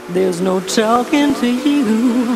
There's no talking to you.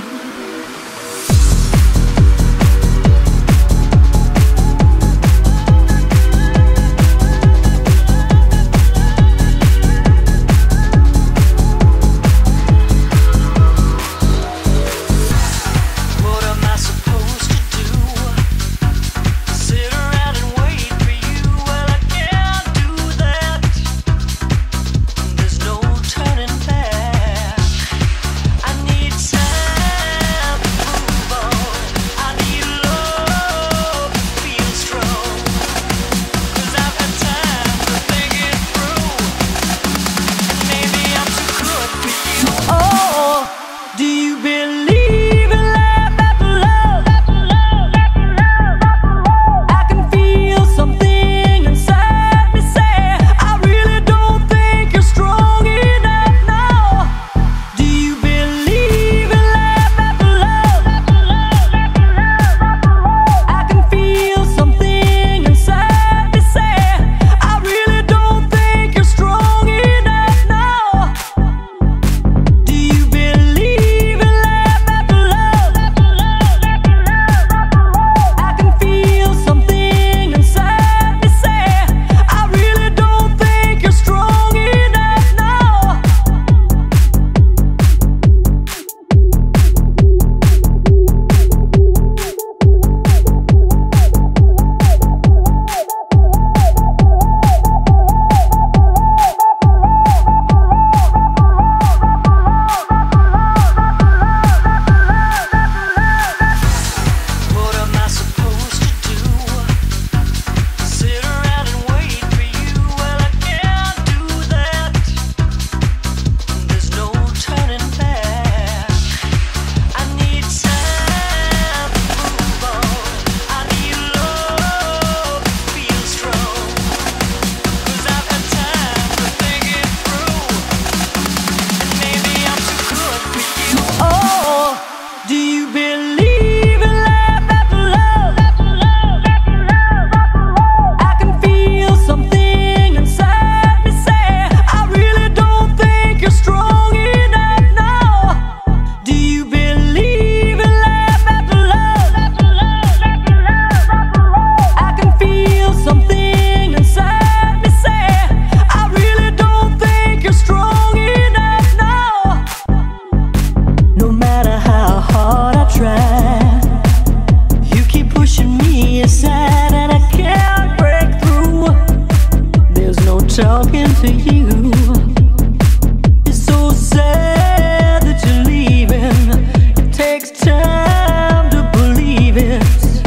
Talking to you. It's so sad that you're leaving. It takes time to believe it,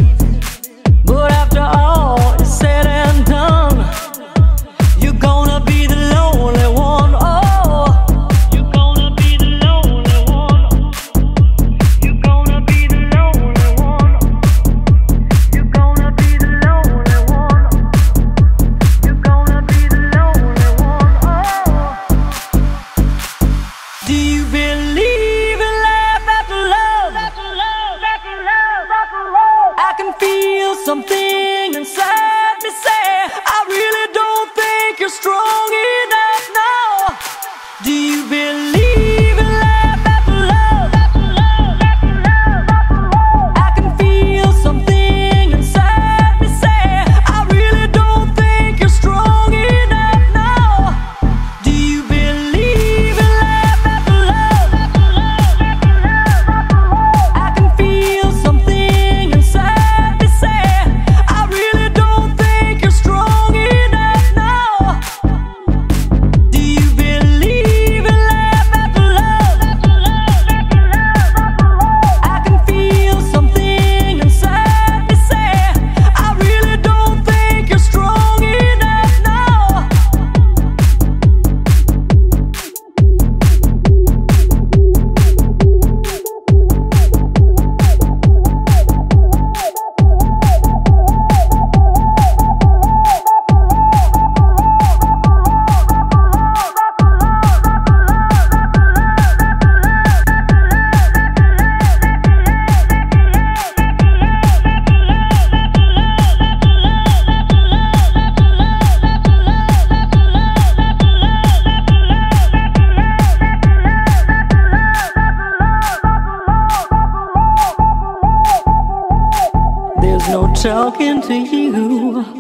but after all is said and done, you're gonna be the lonely one. Oh, you're gonna be the lonely one. You're gonna be the lonely one. You're gonna be the lonely one. You're gonna be the do you believe in life after love? I can feel something inside me say, I really don't think you're strong enough now. Do you believe in life after love? I can feel something inside me say, I really don't think you're strong enough now. Do you believe in life after love? I can feel something inside me say, There's no talking to you.